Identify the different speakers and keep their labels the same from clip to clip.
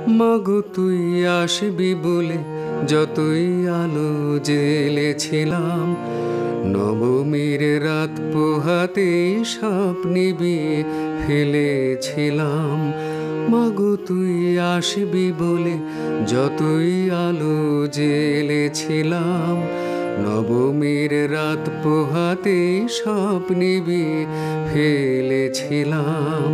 Speaker 1: মাগো তুই আসবি বলে যতই আলো জ্বেলেছিলাম, নবমীর রাত পোহাতেই সব নিভিয়ে ফেলেছিলাম। মাগো তুই আসবি বলে যতই আলো জ্বেলেছিলাম, নবমীর রাত পোহাতেই সব নিভিয়ে ফেলেছিলাম।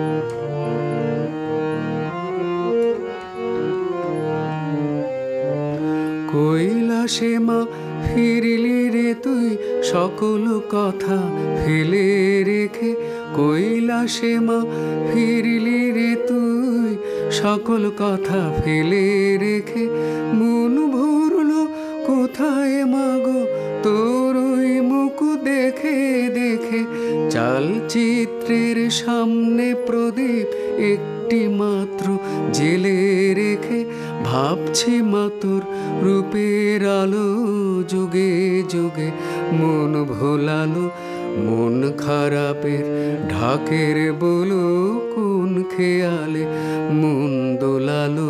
Speaker 1: কৈলাসে মা ফিরলি রে তুই সকল কথা ফেলে রেখে, কৈলাসে মা ফিরলি রে তুই সকল কথা ফেলে রেখে, মন ভরলো কোথায় মাগো তোর ওই মুখ দেখে দেখে। চালচিত্রের সামনে প্রদীপ একটি মাত্র জেলে রেখে, ভাবছি মা তোর রূপের আলো যুগে যুগে মন ভোলালো। মন খারাপের ঢাকের বলো কোন খেয়ালে মন দোলালো।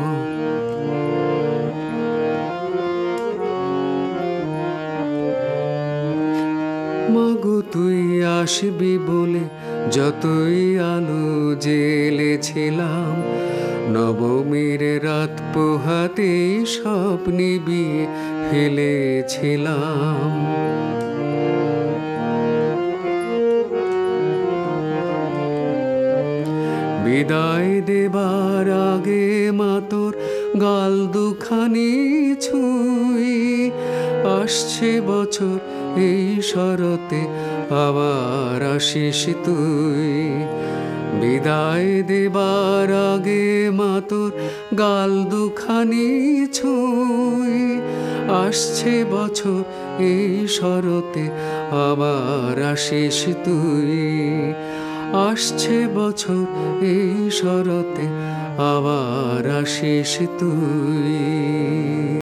Speaker 1: মাগো তুই আসবি বলে যতই আলো জ্বেলেছিলাম, নবমীর রাত পোহাতেই সব নিভিয়ে ফেলেছিলাম। বিদায় দেবার আগে মা তোর গাল দুখানি ছুঁই, আসছে বছর এই শরতে আবার আসিস তুই। বিদায় দেবার আগে মা তোর গাল দুখানি ছুঁই, আসছে বছর এই শরতে আবার আসিস তুই। আসছে বছর এই শরতে আবার আসিস তুই।